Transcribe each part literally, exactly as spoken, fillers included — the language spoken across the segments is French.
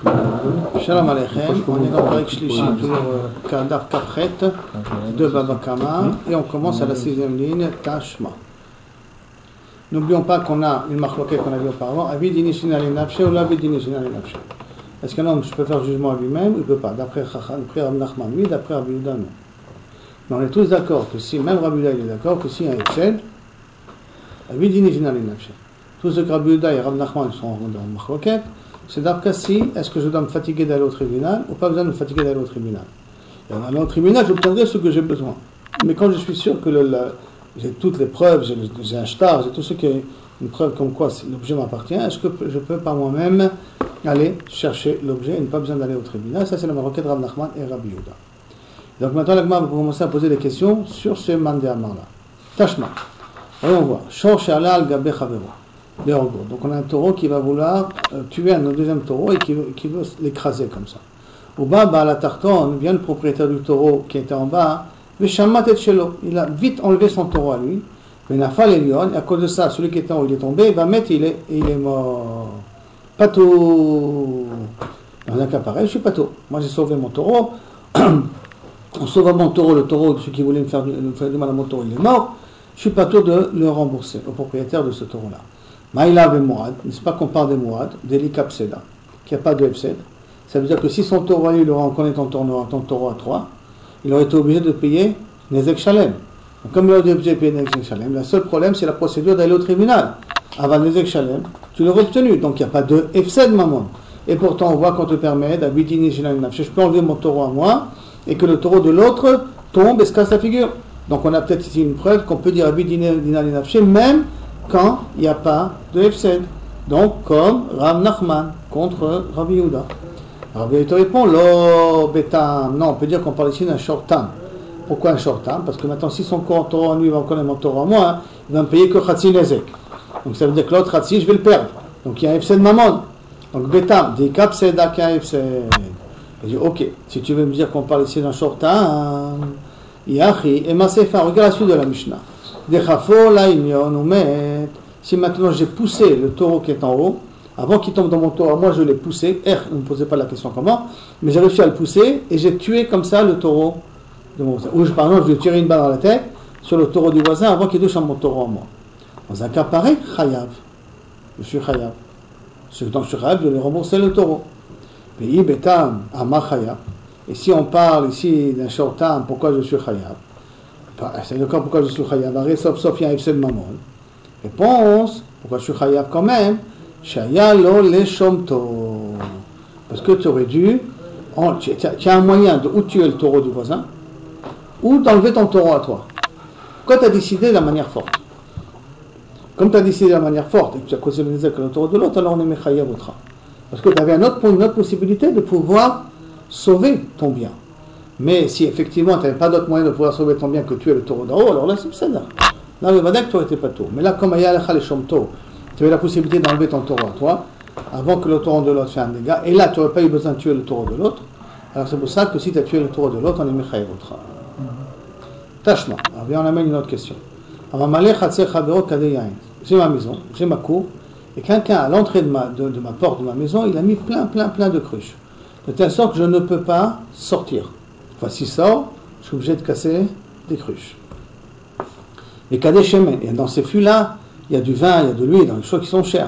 Shalom Aleichem, on est dans Parek Shlishi, toujours Kadar Kapret de Baba Kama, et on commence à la sixième ligne, Tashma. N'oublions pas qu'on a une marloquette qu'on a vu auparavant, Avidini Shinali Nafshe ou l'Avidini Shinali Nafshe. Est-ce qu'un homme peut faire jugement à lui-même ou il ne peut pas? D'après Rabbi Nachman, oui, d'après Rabbi Yehuda, non. Mais on est tous d'accord que si, même Rabbi Yehuda il est d'accord que si un excède, Avidini Shinali Nafshe. Tous ceux que Rabbi Yehuda et Rabbi Nachman sont dans marloquette, c'est d'après si, est-ce que je dois me fatiguer d'aller au tribunal ou pas besoin de me fatiguer d'aller au tribunal. Et en allant au tribunal, j'obtiendrai ce que j'ai besoin. Mais quand je suis sûr que le, le, j'ai toutes les preuves, j'ai, j'ai un shtar, j'ai tout ce qui est une preuve comme quoi l'objet m'appartient, est-ce que je peux par moi-même aller chercher l'objet et ne pas besoin d'aller au tribunal? Ça, c'est la maroquette de Rav Nachman et Rabbi Yehuda. Donc maintenant, l'Agma va commencer à poser des questions sur ce mandé amar-là. Tashma. Allons voir. Shor she'ala al gabe chavero. Donc on a un taureau qui va vouloir euh, tuer un deuxième taureau et qui veut, qui veut l'écraser comme ça. Au bas, à la tartonne, vient le propriétaire du taureau qui était en bas, il a vite enlevé son taureau à lui, et à cause de ça, celui qui était en haut, il est tombé, il va mettre, il est, il est mort. Pato. Dans un cas pareil, je suis pato. Moi j'ai sauvé mon taureau, en sauvant mon taureau, le taureau, celui qui voulait me faire, me faire du mal à mon taureau, il est mort, je suis pato de le rembourser au propriétaire de ce taureau-là. Maïla ve Mourad, n'est-ce pas qu'on parle des Mourad, des Likapseda, qu'il n'y a pas de Hefsed. Ça veut dire que si son taureau, il aurait reconnu ton taureau, ton taureau à trois, il aurait été obligé de payer Nezek Shalem. Donc, comme il aurait été obligé de payer Nezek Shalem, le seul problème, c'est la procédure d'aller au tribunal. Avant Nezek Shalem, tu l'aurais obtenu, donc il n'y a pas de Hefsed, maman. Et pourtant, on voit qu'on te permet d'Abidini Shinal Nafshe, je peux enlever mon taureau à moi, et que le taureau de l'autre tombe et se casse la figure. Donc, on a peut-être ici une preuve qu'on peut dire Abidini Shinal Nafshe, même quand il n'y a pas de Hefsed. Donc, comme Rav Nachman contre Rabbi Yehuda. Rabbi Yehuda répond, Lo betam. Non, on peut dire qu'on parle ici d'un shortam. Pourquoi un shortam? Parce que maintenant, si son taureau en lui va reconnaître mon taureau à moi, hein, il va me payer que Khatsi Nezek. Donc, ça veut dire que l'autre Khatsi, je vais le perdre. Donc, il y a un Hefsed Mammon. Donc, betam, des kapseda qu'il y a un Hefsed. Je dis, ok, si tu veux me dire qu'on parle ici d'un shortam, Yachi, et Masefa, regarde la suite de la Mishnah. Si maintenant j'ai poussé le taureau qui est en haut, avant qu'il tombe dans mon taureau, moi je l'ai poussé, er, ne me posez pas la question comment, mais j'ai réussi à le pousser et j'ai tué comme ça le taureau de mon voisin. Ou par exemple, je lui ai tiré une balle dans la tête sur le taureau du voisin avant qu'il touche à mon taureau à moi. Dans un cas pareil, chayav. Je suis chayav. Donc je suis chayav de lui rembourser le taureau. Pays betam ama chayav. Et si on parle ici d'un shortam, pourquoi je suis chayav? C'est le cas pourquoi je suis chayav. Sauf sauf il y a un Hefsed Mammon. Réponse, pourquoi je suis chayav quand même? Shayalo le shomto. Parce que tu aurais dû, tu as un moyen de ou tuer le taureau du voisin, ou d'enlever ton taureau à toi. Quand tu as décidé de la manière forte. Comme tu as décidé de la manière forte et que tu as causé le Nezek que le taureau de l'autre, alors on est mechayav outra. Parce que tu avais un autre, une autre possibilité de pouvoir sauver ton bien. Mais si effectivement tu n'avais pas d'autre moyen de pouvoir sauver ton bien que tuer le taureau d'en haut, alors là c'est ça. Là le vadak tu aurais été pas tôt. Mais là comme Aya Alecha le Shomto, tu avais la possibilité d'enlever ton taureau à toi, avant que le taureau de l'autre fasse un dégât, et là tu n'aurais pas eu besoin de tuer le taureau de l'autre. Alors c'est pour ça que si tu as tué le taureau de l'autre, on est mechayev outra. Tashma. Alors bien on amène une autre question. J'ai ma maison, j'ai ma cour, et quelqu'un à l'entrée de ma, de, de ma porte de ma maison, il a mis plein plein plein de cruches. De telle sorte que je ne peux pas sortir. Enfin, s'il sort, je suis obligé de casser des cruches. Les cadets chemin. Et dans ces fûts-là, il y a du vin, il y a de l'huile, dans les choses qui sont chères.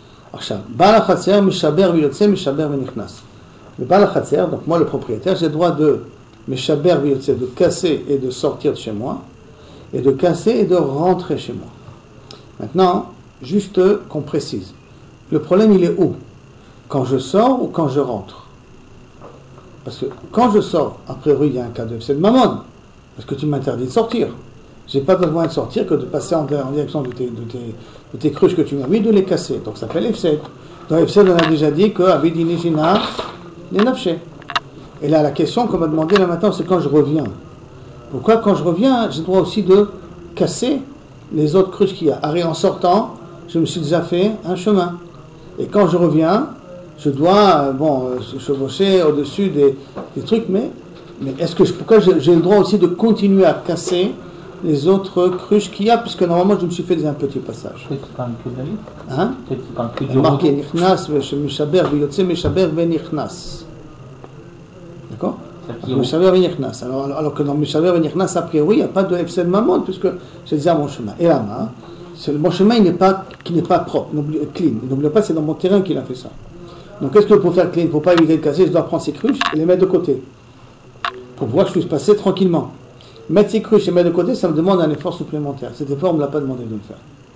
Le balachatser, donc moi le propriétaire, j'ai le droit de de casser et de sortir de chez moi, et de casser et de rentrer chez moi. Maintenant, juste qu'on précise. Le problème, il est où? Quand je sors ou quand je rentre? Parce que quand je sors, a priori, il y a un cas de Hefsed Mammon, parce que tu m'interdis de sortir. Je n'ai pas besoin de sortir que de passer en, en direction de tes, de, tes, de tes cruches que tu m'as mis, de les casser. Donc ça s'appelle Hefsed. Dans Hefsed, on a déjà dit que Avidini Shina les nafshe. Et là, la question qu'on m'a demandé là maintenant, c'est quand je reviens. Pourquoi quand je reviens, j'ai le droit aussi de casser les autres cruches qu'il y a. En sortant, je me suis déjà fait un chemin. Et quand je reviens, je dois, bon, chevaucher au-dessus des, des trucs, mais, mais est-ce que je, pourquoi j'ai, j'ai le droit aussi de continuer à casser les autres cruches qu'il y a, puisque normalement je me suis fait un petit passage. Peut-être qu'il parle que de la vie. Hein? Peut-être qu'il parle que Il du y a marqué retour. Nichnas, Meshaber, Veyotse, Meshaber, Venichnas. D'accord? Meshaber, Venichnas. Alors, alors que dans Meshaber, Venichnas, a priori, il n'y a pas de Efsel Mamon, puisque c'est déjà mon chemin. Et là, hein, c'est mon chemin il n'est pas, qui n'est pas propre, clean. N'oubliez pas, c'est dans mon terrain qu'il a fait ça. Donc, qu'est-ce que pour faire clean, pour ne pas éviter de casser, je dois prendre ces cruches et les mettre de côté. Pour pouvoir que je puisse passer tranquillement. Mettre ces cruches et mettre de côté, ça me demande un effort supplémentaire. Cet effort, on ne me l'a pas demandé de le faire.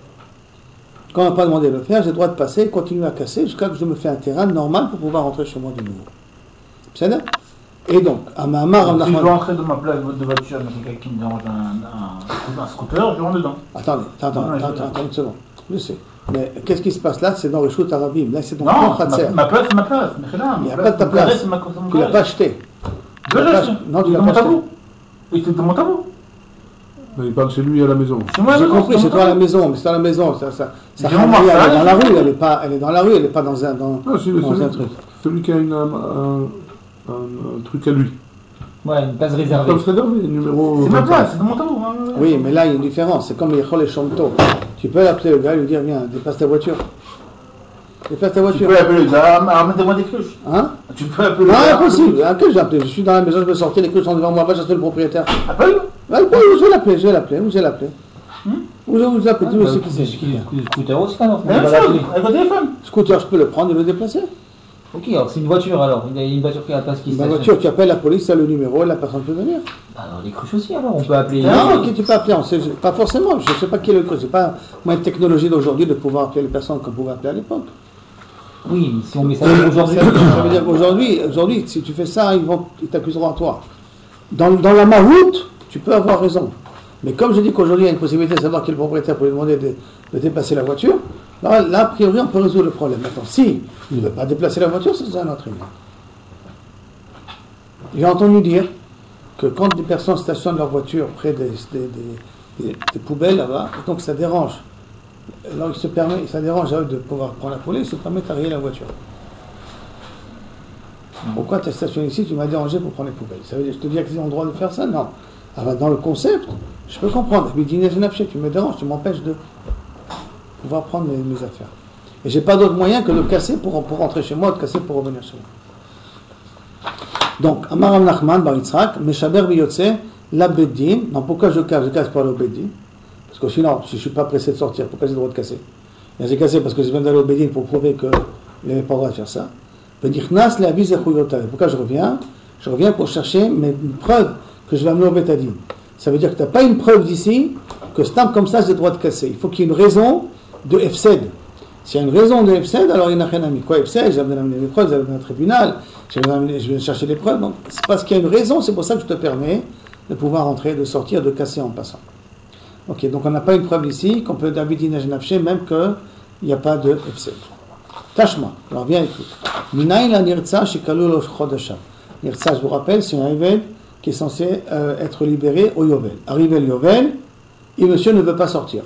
Quand on n'a pas demandé de le faire, j'ai le droit de passer, continuer à casser jusqu'à ce que je me fais un terrain normal pour pouvoir rentrer chez moi de nouveau. C'est ça? Et donc, à ma marre, si je dois entrer de ma place de voiture, mais quelqu'un qui me dérange un, un, un scooter, je rentre dedans. Attendez, attends, attends, attends, attends une seconde. Je sais. Mais qu'est-ce qui se passe là? C'est dans le shoot arabim. Là, c'est dans non, le Khatser. Ma, ma place, c'est ma place. Il n'y a pas de ta place. Tu ne l'as pas acheté. Je l'ai acheté. Non, tu l'as pas acheté. Et c'est dans mon tableau. Mais il parle chez lui à la maison. J'ai compris, c'est toi à la maison, mais c'est à la maison. Ça, ça, ça elle est dans la rue, elle est pas, elle est dans la rue, elle n'est pas dans un, dans, non, c'est dans celui, un truc. Celui qui a une, un, un, un truc à lui. Ouais, une place réservée. Une place réservée, numéro. C'est ma place, c'est dans mon tableau. Hein. Oui, mais là, il y a une différence. C'est comme les Chol et Shomto. Tu peux appeler le gars et lui dire viens, dépasse ta voiture. Dépasse ta voiture. Tu peux appeler le gars, ramène-moi des cruches. Hein? Tu peux appeler le non, gars. Non, impossible. À que je l'appelle? Je suis dans la maison, je peux sortir, les cruches sont devant moi, va chercher le propriétaire. Appelle. Je vais l'appeler, je vais l'appeler, où je vais l'appeler. Où je vous appelle, tu sais qui c'est. Scooter aussi, alors. Même chose, avec le téléphone. Scooter, je peux le prendre et le déplacer. Ok, alors c'est une voiture alors. Il y a une voiture qui a la place qui se. Une voiture, tu appelles la police, tu as le numéro, la personne peut venir. Alors les cruches aussi alors, on peut appeler. Non, ok, tu peux appeler, on sait, pas forcément, je ne sais pas qui est le cruche, c'est pas moins de technologie d'aujourd'hui de pouvoir appeler les personnes qu'on pouvait appeler à l'époque. Oui, mais si on met ça aujourd'hui. Ça veut dire qu'aujourd'hui, aujourd'hui, si tu fais ça, ils, vont, ils t'accuseront à toi. Dans, dans la maroute, tu peux avoir raison. Mais comme je dis qu'aujourd'hui, il y a une possibilité de savoir qui est le propriétaire pour lui demander de, de déplacer la voiture, là, là, a priori, on peut résoudre le problème. Maintenant, si il ne veut pas déplacer la voiture, c'est un autre élément. J'ai entendu dire que quand des personnes stationnent leur voiture près des, des, des, des, des poubelles là-bas, donc ça dérange. Alors il se permet, ça dérange à eux de pouvoir prendre la police, ils se permettent d'arrêter la voiture. Pourquoi tu as stationné ici, tu m'as dérangé pour prendre les poubelles? Ça veut dire, je te dis qu'ils ont le droit de faire ça? Non. Alors, dans le concept, je peux comprendre. Mais dis, tu me déranges, tu m'empêches de pouvoir prendre mes, mes affaires. Et j'ai pas d'autre moyen que de casser pour, pour rentrer chez moi, de casser pour revenir chez moi. Donc, Amaram Nachman, Bar Yitzhak, Meshaber Biyotse, la Beddin. Non, pourquoi je casse? Je casse par le Beddin. Parce que sinon, si je ne suis pas pressé de sortir, pourquoi j'ai le droit de casser? Et j'ai cassé parce que je viens d'aller au Beddin pour prouver qu'il n'avait pas le droit de faire ça. Pourquoi je reviens? Je reviens pour chercher mes preuves que je vais amener au Betadin. Ça veut dire que tu n'as pas une preuve d'ici que stamp comme ça, j'ai le droit de casser. Il faut qu'il y ait une raison de F-S E D. S'il y a une raison de F-S E D, alors il n'a rien à mis. Quoi F-S E D? J'ai amené les preuves, j'ai amené un tribunal, je vais chercher les preuves. Donc, c'est parce qu'il y a une raison, c'est pour ça que je te permets de pouvoir entrer, de sortir, de casser en passant. Ok, donc on n'a pas une preuve ici qu'on peut d'Abidin Ajnafché, même qu'il n'y a pas de F-S E D. Tâche-moi, alors viens écoute. Minaï la nirtsa shikalu lo chodasham. Nirtsa, je vous rappelle, c'est un Yovel qui est censé euh, être libéré au Yovel. Arrivé le Yovel, et monsieur ne veut pas sortir.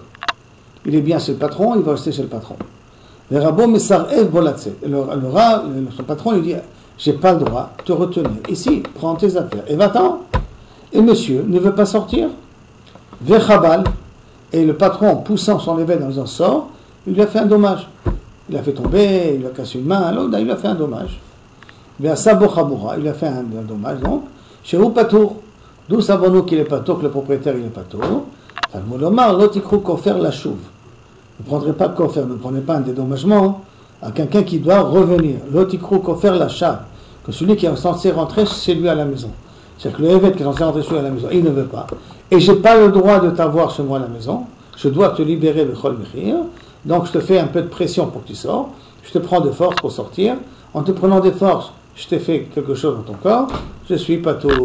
Il est bien chez le patron, il va rester chez le patron. Le rabo mesar'ev bolatse. Le rat, son patron lui dit, j'ai pas le droit de te retenir. Ici, prends tes affaires et va-t'en. Et monsieur ne veut pas sortir. Vechabal, et le patron, en poussant son évêque dans un sort, il lui a fait un dommage. Il a fait tomber, il lui a cassé une main, l'autre, il lui a fait un dommage. Vers Sabo Chamoura, il a fait un, un dommage, donc. Chez Patour, d'où savons-nous qu'il est Patour, que le propriétaire il est Patour? Talmud l'autre il kofer la chouve. Ne prendrez pas kofer, ne prenez pas un dédommagement à quelqu'un qui doit revenir. L'autre il kofer la chave, que celui qui est censé rentrer chez lui à la maison. C'est-à-dire que le évêque qui est censé rentrer chez lui à la maison, il ne veut pas. Et je n'ai pas le droit de t'avoir chez moi à la maison, je dois te libérer de Chol Mechir, donc je te fais un peu de pression pour que tu sors, je te prends de force pour sortir, en te prenant des forces, je t'ai fait quelque chose dans ton corps, je suis pas tout.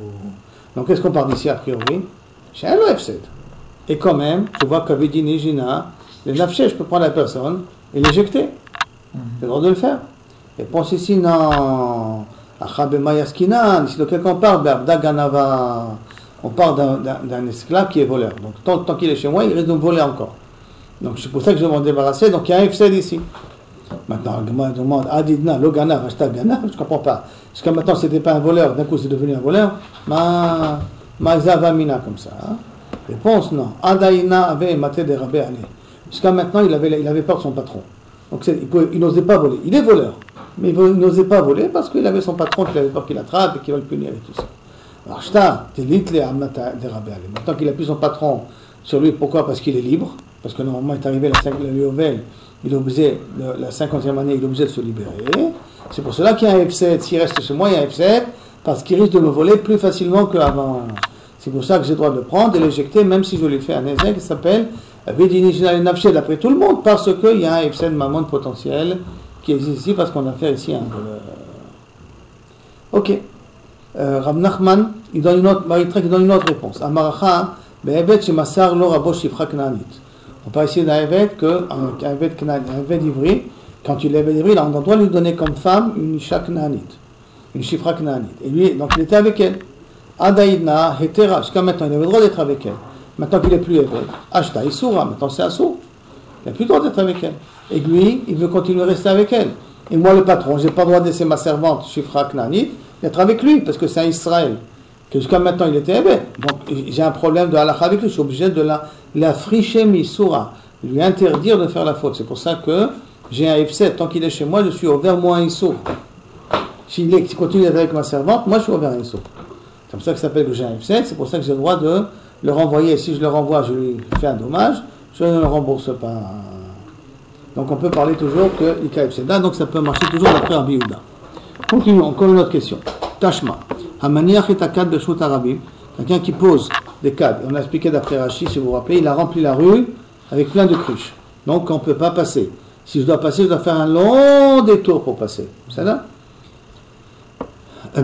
Donc qu'est-ce qu'on parle d'ici a priori? J'ai un F S E D. Et quand même, je vois qu'avec dit Nijina, les nafché, je peux prendre la personne et l'éjecter. J'ai le droit de le faire. Et pense ici, non, Achabema Yaskinan, ici de quelqu'un on parle, Ganava, on parle d'un, d'un, d'un esclave qui est voleur. Donc tant, tant qu'il est chez moi, il risque de me voler encore. Donc c'est pour ça que je vais m'en débarrasser. Donc il y a un F S E D ici. Maintenant, on demande Adidna, Logana, Rashta Gana, je ne comprends pas. Jusqu'à maintenant, ce n'était pas un voleur, d'un coup c'est devenu un voleur. Ma, ma Zavamina comme ça. Hein? Réponse non. Adaïna avait maté des rabais allés. Jusqu'à maintenant, il avait, il avait peur de son patron. Donc il, pouvait, il n'osait pas voler. Il est voleur. Mais il n'osait pas voler parce qu'il avait son patron qui avait peur qu'il attrape et qu'il va le punir et tout ça. Alors, Shta, t'élites les amata des rabais allés. Maintenant qu'il a plus son patron sur lui, pourquoi? Parce qu'il est libre. Parce que normalement, il est arrivé la, la Yovel, il est obligé, la cinquantième année, il est obligé de se libérer. C'est pour cela qu'il y a un F sept. S'il reste chez moi, il y a un F sept parce qu'il risque de me voler plus facilement qu'avant. C'est pour ça que j'ai le droit de le prendre et l'éjecter, même si je lui fais un ézec qui s'appelle Vedinijinal Nafshe, d'après tout le monde, parce qu'il y a un F sept mammon potentiel qui existe ici, parce qu'on a fait ici un voleur. Ok. Euh, Rab Nachman, il donne une autre, Maritrek, il donne une autre réponse. Amaracha, Be'evet Shemassar Lo Rabo Shifra Knaanit. On parle ici d'un Evet que, un Evet Knaanit, un Evet ivri, quand il est Evet ivri, on doit lui donner comme femme une Isha Knaanit, une Shifra Knaanit. Et lui, donc il était avec elle. Adaïdna, Hetera, jusqu'à maintenant, il avait le droit d'être avec elle. Maintenant qu'il n'est plus avec elle. Ashta, Issoura, maintenant c'est Assou. Il n'a plus le droit d'être avec elle. Et lui, il veut continuer à rester avec elle. Et moi, le patron, je n'ai pas le droit de laisser ma servante, Shifra Knaanit, d'être avec lui, parce que c'est un Israël. Que jusqu'à maintenant, il était avec. Donc, j'ai un problème de halakha avec lui, je suis obligé de la, la fricher Missoura, lui interdire de faire la faute. C'est pour ça que j'ai un F sept. Tant qu'il est chez moi, je suis ouvert moi un Issour. S'il continue d'être avec ma servante, moi, je suis ouvert un Issour. C'est pour ça que ça s'appelle que j'ai un F sept, c'est pour ça que j'ai le droit de le renvoyer. Si je le renvoie, je lui fais un dommage, je ne le rembourse pas. Donc on peut parler toujours que il y a F sept. Donc ça peut marcher toujours d'après Rabbi Yehuda. Continuons, encore une autre question. Tashma. Hamaniach et Akad de Shut Arabim. Quelqu'un qui pose des cadres. On a expliqué d'après Rashi, si vous vous rappelez, il a rempli la rue avec plein de cruches. Donc on ne peut pas passer. Si je dois passer, je dois faire un long détour pour passer. C'est là? Est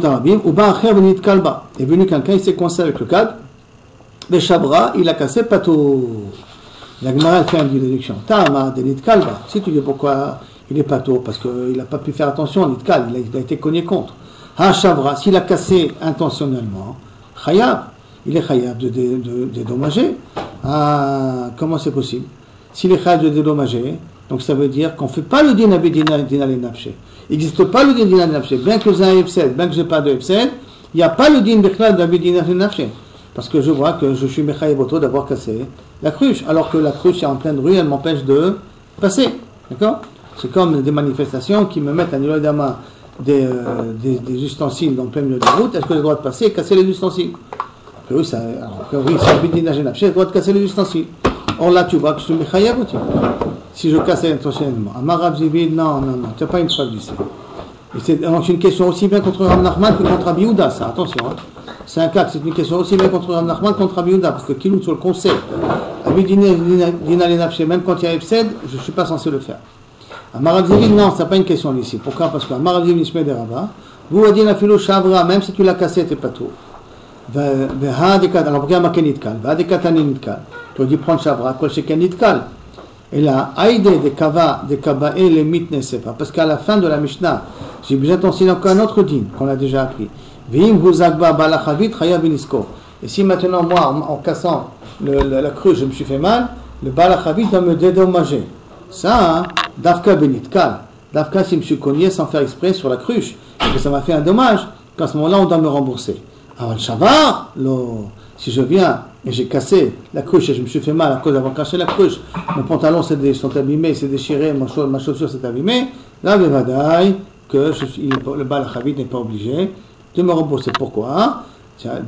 venu quelqu'un, il s'est coincé avec le cadre. Le Shabra, il a cassé pato. La Gemara fait une déduction. Tama de Nitkalba. Si tu dis pourquoi il est pato, parce qu'il n'a pas pu faire attention à Nitkal, il a, il a été cogné contre. Ha Shabra, s'il a cassé intentionnellement, Khayab, il est Khayab de, de, de dédommager. Ah, comment c'est possible? S'il est Khayab de dédommager, donc ça veut dire qu'on ne fait pas le din avec dinal et nafshe. Il n'existe pas le din dinal et nafshe. Bien que j'ai un F sept, bien que je n'ai pas de F sept, il n'y a pas le din bichlal d'avec dinal et nafshe. Parce que je vois que je suis mechayev auto d'avoir cassé la cruche. Alors que la cruche est en pleine rue, elle m'empêche de passer. D'accord? C'est comme des manifestations qui me mettent à Nilodama des, euh, des, des ustensiles dans le plein milieu de la route. Est-ce que j'ai le droit de passer et casser les ustensiles? Oui, ça, alors que oui, c'est un dinal et nafshe, j'ai le droit de casser les ustensiles. Or là, tu vois que je suis mechayev auto. Si je casse intentionnellement. Amarav Zivid, non, non, non, tu n'as pas une preuve d'ici. C'est donc une question aussi bien contre Rav Nachman que contre Rabbi Yehuda, ça, attention. Hein. C'est un cas, c'est une question aussi bien contre Rav Nachman que contre Rabbi Yehuda, parce que Kilout sur le concept, Rabbi Dinal et Nafshe, même quand il y a F sept, je ne suis pas censé le faire. Amarav Zivid, non, ça n'a pas une question ici. Pourquoi? Parce que Amarav Zivid, Nishme de Rabba, vous a dit la philo Shavra, même si tu l'as cassé, tu n'es pas tout. Alors pourquoi il y a marqué Nitkal? Tu as dit prendre Shavra, quoi chez Nitkal? Et là, Aïdé de Kava, de Kaba et les mythes c'est pas. Parce qu'à la fin de la Mishnah, j'ai besoin d'enseigner encore un autre din qu'on a déjà appris. Et si maintenant, moi, en, en cassant le, le, la cruche, je me suis fait mal, le Balachavit doit me dédommager. Ça, hein, Davka Benitkal. Davka, si je me suis cogné sans faire exprès sur la cruche, et que ça m'a fait un dommage, qu'à ce moment-là, on doit me rembourser. Alors, le Shavar, si je viens et j'ai cassé la cruche et je me suis fait mal à cause d'avoir cassé la cruche, mes pantalons sont abîmés, c'est déchiré, ma, cha- ma chaussure s'est abîmée, là, le vadaï, que je suis, le Balachavit n'est pas obligé de me rembourser. Pourquoi? C'est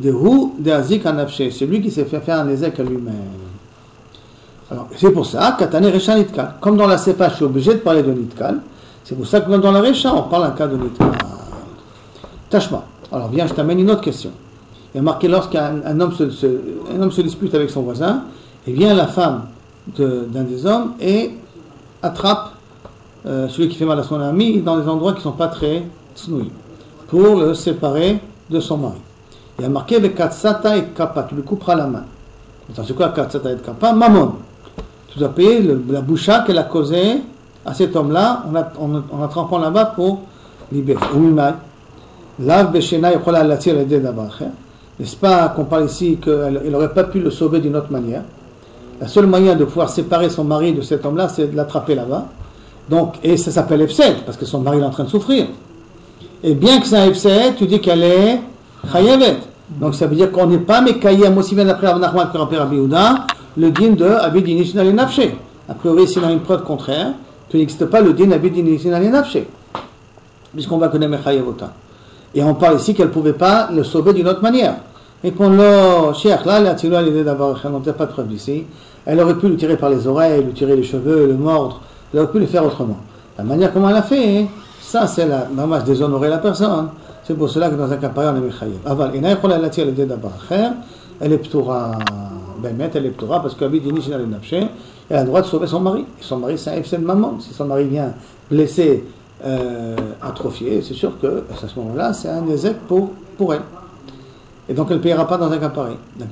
lui qui s'est fait faire un ézec à lui-même. Alors, c'est pour ça, Katane Recha Nitkal. Comme dans la Sefa, je suis obligé de parler de Nitkal, c'est pour ça que même dans la Recha, on parle un cas de Nitkal. Tashma. Alors, viens, je t'amène une autre question. Il y a marqué lorsqu'un un homme, se, se, un homme se dispute avec son voisin, et vient la femme de, d'un des hommes et attrape euh, celui qui fait mal à son ami dans des endroits qui ne sont pas très snouilles, pour le séparer de son mari. Il y a marqué le katsata et kappa, tu lui couperas la main. Attends, c'est quoi katsata et kappa? Mammon. Tu dois payer le, la boucha qu'elle a causée à cet homme-là en, en, en attrapant là-bas pour libérer. Lav beshena yochola latir l'aider d'abord. N'est-ce pas qu'on parle ici qu'elle n'aurait pas pu le sauver d'une autre manière? La seule moyen de pouvoir séparer son mari de cet homme-là, c'est de l'attraper là-bas. Donc, et ça s'appelle F sept, parce que son mari est en train de souffrir. Et bien que c'est un F sept, tu dis qu'elle est chayavet. Donc ça veut dire qu'on n'est pas Mekayem, aussi bien d'après Rav Nachman que d'après Rabbi Yehuda, le din de Abid Nishinal Nafshe. A priori, s'il y a une preuve contraire, qu'il n'existe pas le din Abid Nishinal Nafshe, puisqu'on va connaître Mechayevota. Et on parle ici qu'elle ne pouvait pas le sauver d'une autre manière. Et qu'on l'a, Cheikh, là, la Tzilou, elle est d'abord, on n'a pas de preuve d'ici. Elle aurait pu le tirer par les oreilles, lui tirer les cheveux, le mordre. Elle aurait pu le faire autrement. La manière comment elle a fait, ça, c'est la dommage déshonorer la personne. C'est pour cela que dans un cas pareil, on est Mechayev. Aval, et n'aïkhol elle attire le dé d'abord à elle est ptoura, ben, elle est ptoura, parce qu'Abid Yinish n'a le nafché, elle a le droit de sauver son mari. Et son mari, c'est un F C de maman. Si son mari vient blessé, euh, atrophié, c'est sûr que, à ce moment-là, c'est un ézec pour, pour elle. Et donc elle ne payera pas dans un cas pareil. Donc,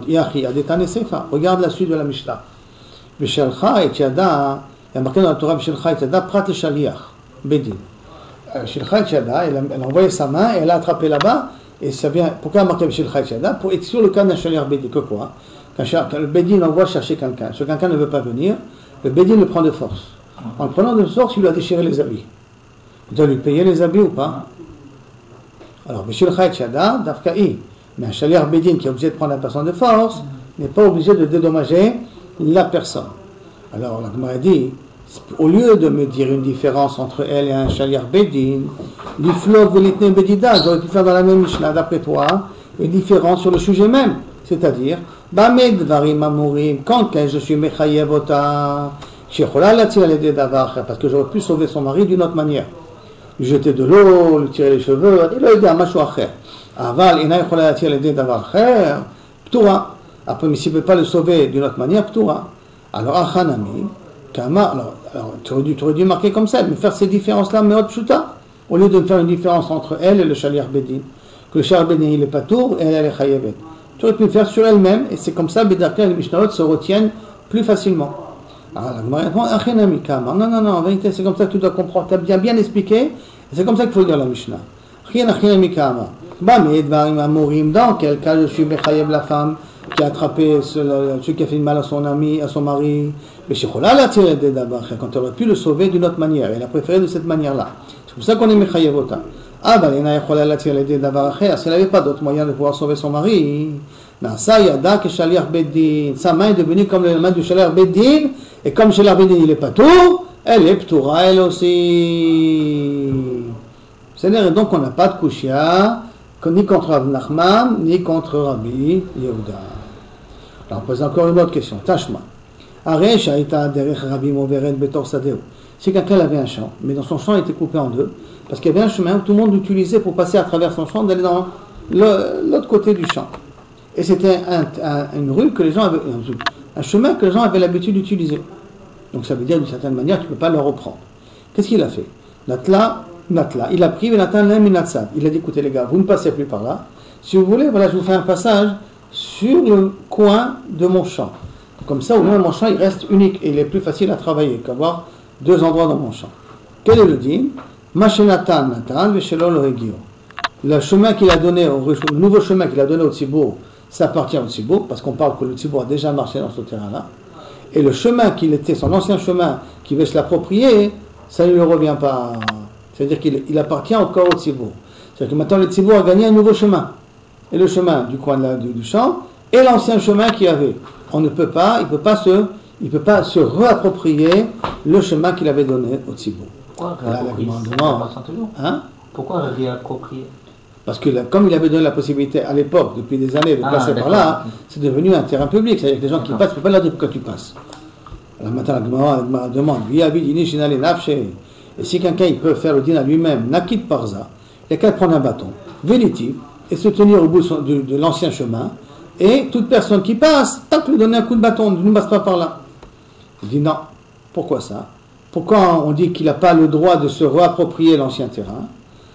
regarde la suite de la Mishnah. Bishelcha et Tiada, il y a marqué dans la Torah Bishelcha et Tiada, Prat et Shaliach, Bedin. Bishelcha et Tiada, elle a envoyé sa main et elle a attrapé là-bas. Et ça vient, pourquoi elle a marqué Bishelcha et Tiada? Pour exclure le cas d'un Shaliach Bedin. Que quoi? Quand le Bedin envoie chercher quelqu'un, ce quelqu'un ne veut pas venir, le Bedin le prend de force. En le prenant de force, il lui a déchiré les habits. Il doit lui payer les habits ou pas? Alors, Bishelcha et Tiada, Dafka'i. Mais un Shaliach Bedin qui est obligé de prendre la personne de force n'est pas obligé de dédommager la personne. Alors la Gemara dit, au lieu de me dire une différence entre elle et un Shaliach Bedin, l'iflog velitne bedida, j'aurais pu faire dans la même Mishnah d'après toi une différence sur le sujet même, c'est-à-dire Bamed varim amurim, quand je suis mechayevota, shechola la tire les davar, parce que j'aurais pu sauver son mari d'une autre manière, lui jeter de l'eau, lui tirer les cheveux, il a aidé à machou acher. Aval, il n'a pas attiré l'idée d'avoir faire, ptoura. Après, mais s'il ne peut pas le sauver d'une autre manière, ptoura. Alors, achanami, kama, alors, alors tu, aurais dû, tu aurais dû marquer comme ça, mais faire ces différences-là, mais autre pshuta, au lieu de faire une différence entre elle et le Shaliach Bedin, que le Shaliach Bedin, il est pas tour, et elle, elle est chayevet. Tu aurais pu le faire sur elle-même, et c'est comme ça, Bédarka et les Mishnahot se retiennent plus facilement. Alors, la Gemara répond, achanami, kama. Non, non, non, en vérité, c'est comme ça que tu dois comprendre. Tu as bien, bien expliqué, et c'est comme ça qu'il faut dire la Mishnah. Achanami, kama. Dans quel cas je suis Mechayev la femme qui a attrapé celui qui a fait mal à son ami, à son mari, mais Shechola l'a tiré d'abord quand elle aurait pu le sauver d'une autre manière. Elle a préféré de cette manière-là. C'est pour ça qu'on est Mechayevota. Ah ben il n'a pas l'a tiré d'abord. Si elle n'avait pas d'autre moyen de pouvoir sauver son mari, ça yada que Shaliach Bedin, sa main est devenue comme la main du Shaliach Bedin, et comme Shaliach Bedin il est pas tout, elle est ptoura elle aussi. C'est-à-dire donc on n'a pas de kushia ni contre Rav Nachman, ni contre Rabbi Yehuda. Alors on pose encore une autre question. Tashma. Aresh aïta derech Rabbi Moveret betor sadeu. Si quelqu'un avait un champ, mais dans son champ il était coupé en deux, parce qu'il y avait un chemin où tout le monde l'utilisait pour passer à travers son champ, d'aller dans le, l'autre côté du champ. Et c'était un, un, une rue que les gens avaient, un chemin que les gens avaient l'habitude d'utiliser. Donc ça veut dire d'une certaine manière tu ne peux pas le reprendre. Qu'est-ce qu'il a fait? Natla, Natla, il a pris il a dit écoutez les gars, vous ne passez plus par là. Si vous voulez, voilà, je vous fais un passage sur le coin de mon champ. Comme ça, au moins mon champ il reste unique et il est plus facile à travailler qu'avoir deux endroits dans mon champ. Quel est le din? Machenatan Natan Veshelo Lohegio. Le chemin qu'il a donné, au, le nouveau chemin qu'il a donné au Tzibour, ça appartient au Tzibour, parce qu'on parle que le Tzibour a déjà marché dans ce terrain-là. Et le chemin qu'il était, son ancien chemin, qui veut se l'approprier, ça ne lui revient pas. C'est-à-dire qu'il il appartient encore au Tzibour. C'est-à-dire que maintenant le Tzibour a gagné un nouveau chemin. Et le chemin du coin de la, du, du champ, et l'ancien chemin qu'il y avait. On ne peut pas, il ne peut pas se, il peut pas se réapproprier le chemin qu'il avait donné au Tzibour. Pourquoi réapproprier? Hein? Pourquoi réapproprier? Parce que là, comme il avait donné la possibilité à l'époque, depuis des années, de ah, passer par là, c'est devenu un terrain public. C'est-à-dire que les gens d'accord. qui passent, ne peuvent pas leur dire pourquoi tu passes. Alors maintenant, la Gemara demande, et si quelqu'un il peut faire le din à lui-même, nakit parza, il a qu'à prendre un bâton, véliti, et se tenir au bout de, de l'ancien chemin, et toute personne qui passe, tac, lui donner un coup de bâton, ne passe pas par là. Il dit non. Pourquoi ça? Pourquoi on dit qu'il n'a pas le droit de se réapproprier l'ancien terrain?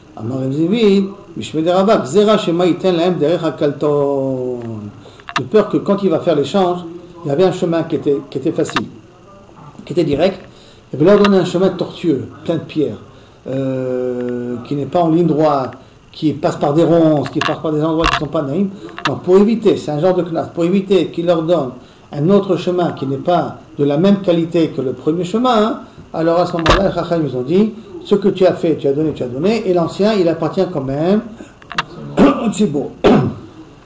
De peur que quand il va faire l'échange, il y avait un chemin qui était, qui était facile, qui était direct, il va leur donner un chemin tortueux, plein de pierres, euh, qui n'est pas en ligne droite, qui passe par des ronces, qui passe par des endroits qui ne sont pas naïms. Donc pour éviter, c'est un genre de classe, pour éviter qu'il leur donne un autre chemin qui n'est pas de la même qualité que le premier chemin, hein, alors à ce moment-là, les Chacham ils ont dit, ce que tu as fait, tu as donné, tu as donné, et l'ancien, il appartient quand même au Tzibour.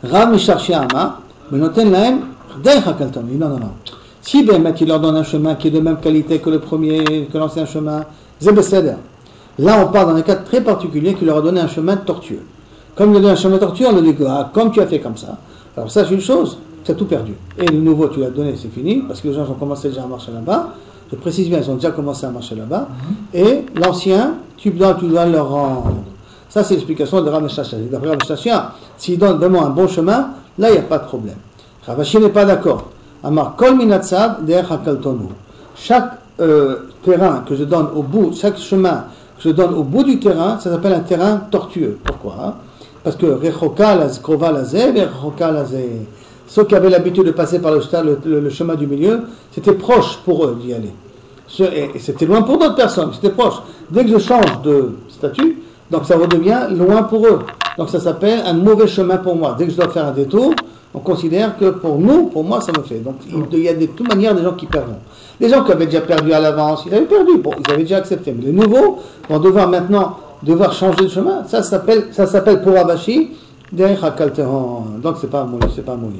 Rav Misharshi Ama, Benoten Lahem, Derech HaKalton. Non, non, non. Si Bémet, il leur donne un chemin qui est de même qualité que le premier, que l'ancien chemin, c'est Besséder. Là, on parle dans un cas très particulier qu'il leur a donné un chemin tortueux. Comme il a donné un chemin tortueux, on lui dit, ah, comme tu as fait comme ça. Alors, ça, c'est une chose, tu as tout perdu. Et le nouveau, tu l'as donné, c'est fini, parce que les gens ont commencé déjà à marcher là-bas. Je précise bien, ils ont déjà commencé à marcher là-bas. Et l'ancien, tu dois, tu dois leur rendre. Ça, c'est l'explication de Rav Misharshi. D'après Rav Misharshi, s'il donne vraiment un bon chemin, là, il n'y a pas de problème. Rav Ashi n'est pas d'accord. Amar kol minatzav derech hakaltonu. Chaque euh, terrain que je donne au bout, chaque chemin que je donne au bout du terrain, ça s'appelle un terrain tortueux. Pourquoi? Parce que rechoka la krova la zeh, rechoka la zeh. Ceux qui avaient l'habitude de passer par le, le, le, le chemin du milieu, c'était proche pour eux d'y aller. Ce, et, et c'était loin pour d'autres personnes, c'était proche. Dès que je change de statut, donc ça redevient loin pour eux. Donc ça s'appelle un mauvais chemin pour moi. Dès que je dois faire un détour, on considère que pour nous, pour moi, ça me fait. Donc il y a de toute manière des gens qui perdront. Les gens qui avaient déjà perdu à l'avance, ils avaient perdu, bon, ils avaient déjà accepté. Mais les nouveaux vont devoir maintenant devoir changer de chemin. Ça s'appelle, ça s'appelle pour Rav Ashi, derech hakalteron. Donc c'est pas mouli, c'est pas mouli.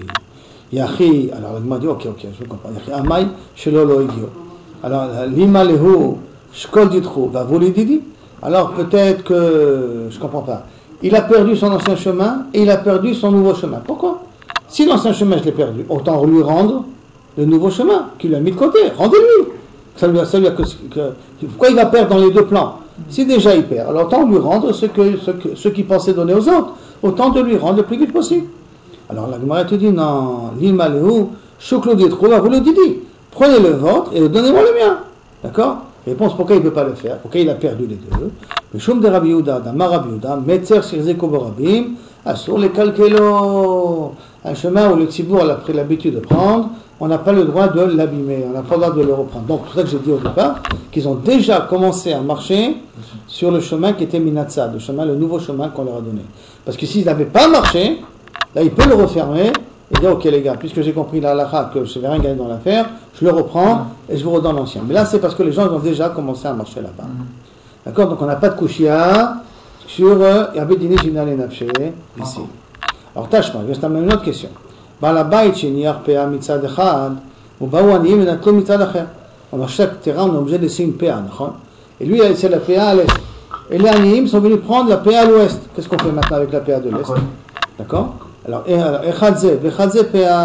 Yachi, alors il m'a dit, ok, ok, je comprends. Yachi amay shelo lo igio. Alors lima lehu shkol ditru va voli didi. Alors peut-être que je comprends pas. Il a perdu son ancien chemin et il a perdu son nouveau chemin. Pourquoi? Si l'ancien chemin je l'ai perdu, autant lui rendre le nouveau chemin qu'il a mis de côté. Rendez-lui. Ça lui a, ça lui a que, que, pourquoi il va perdre dans les deux plans? Si déjà il perd, alors autant lui rendre ce que ce, que, ce qu'il pensait donner aux autres. Autant de lui rendre le plus vite possible. Alors la Gemara te dit non, l'ilma lehu shuklo ditru va voli didi. Prenez le vôtre et donnez-moi le mien. D'accord? Réponse, pourquoi il ne peut pas le faire? Pourquoi il a perdu les deux? Le Shum de Rabbi Yehuda, d'Amar Rabbi Yehuda, Metzer Shirze Koborabim, Asur les Kalkelo. Un chemin où le Tzibour a pris l'habitude de prendre, on n'a pas le droit de l'abîmer, on n'a pas le droit de le reprendre. Donc, c'est pour ça que j'ai dit au départ qu'ils ont déjà commencé à marcher sur le chemin qui était Minatzad, le chemin, le nouveau chemin qu'on leur a donné. Parce que s'ils n'avaient pas marché, là, il peut le refermer et dire, ok les gars, puisque j'ai compris la halakha que je ne vais rien gagner dans l'affaire, je le reprends et je vous redonne l'ancien. Mais là, c'est parce que les gens ont déjà commencé à marcher là-bas. D'accord? Donc, on n'a pas de kushia sur Yabedini Jinal et Nafshe ici. Alors, tâche-moi, je vais te amener une autre question. Balabait Sheniar Pea Mitzad Echad, ou Baouanim et Natlo Mitzad Acher. Dans chaque terrain, on est obligé de laisser une Pea, et lui, c'est la Pea à l'est. Et les Anihim sont venus prendre la Pea à l'ouest. Qu'est-ce qu'on fait maintenant avec la Pea de l'est? D'accord? Alors, Echadze, Echadze